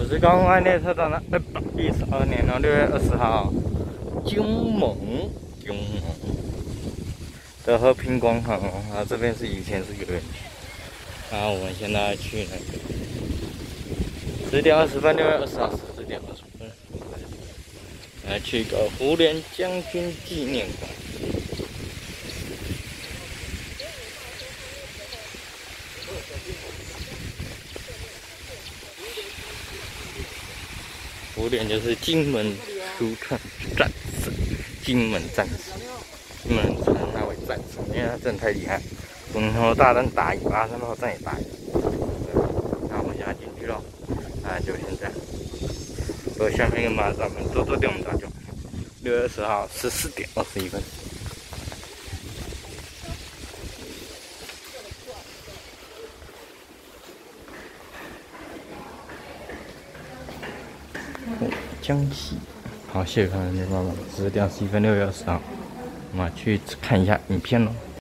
我是刚完列车到了2012年的6月20号，金门的和平广场哦，啊，这边是以前是游园区，然后我们现在去那个10点20分，6月20号10点20分，来去一个胡琏将军纪念馆。 胡琏就是金门出战战士，金门战士，金门称他为战士，因为他真的太厉害，从头大弹打1巴，然后再也打1。那我们现在进去了，就现在。我下面跟马上们多点我们打就6月20号14点21分。 江西，好，谢谢看，妈妈10点21分，6月20号，我们去看一下影片喽。